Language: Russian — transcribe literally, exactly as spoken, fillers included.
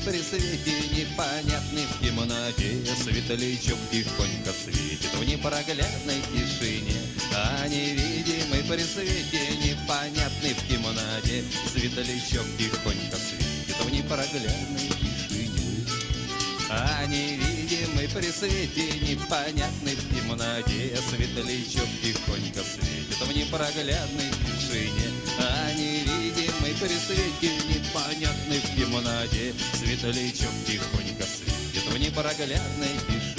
при свете непонятный в темноте, светлячок тихонько светит в непроглядной тишине. А невидимый при свете непонятный в темноте, светлячок тихонько светит в непроглядной тишине. А невидимый при свете непонятный в темноте, светлячок тихонько светит в непроглядной тишине. А невидимый при свете непонятный в темноте, светлячок тихонько светит в непроглядной тишине.